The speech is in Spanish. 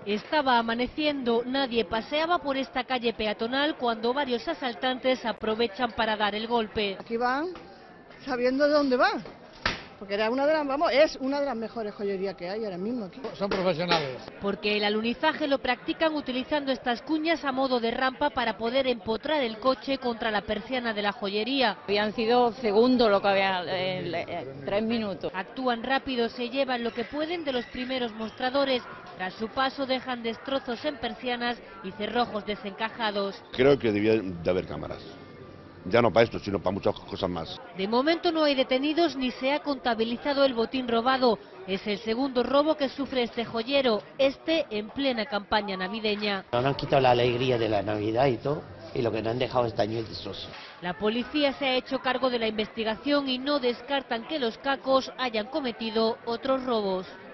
Estaba amaneciendo, nadie paseaba por esta calle peatonal cuando varios asaltantes aprovechan para dar el golpe. Aquí van sabiendo de dónde van, porque era es una de las mejores joyerías que hay ahora mismo aquí. Son profesionales. Porque el alunizaje lo practican utilizando estas cuñas a modo de rampa para poder empotrar el coche contra la persiana de la joyería. Habían sido segundos lo que había, 3 minutos. Actúan rápido, se llevan lo que pueden de los primeros mostradores. Tras su paso dejan destrozos en persianas y cerrojos desencajados. Creo que debía de haber cámaras. Ya no para esto, sino para muchas cosas más. De momento no hay detenidos ni se ha contabilizado el botín robado. Es el segundo robo que sufre este joyero, este en plena campaña navideña. Nos han quitado la alegría de la Navidad y todo, y lo que nos han dejado este año es destrozo. La policía se ha hecho cargo de la investigación y no descartan que los cacos hayan cometido otros robos.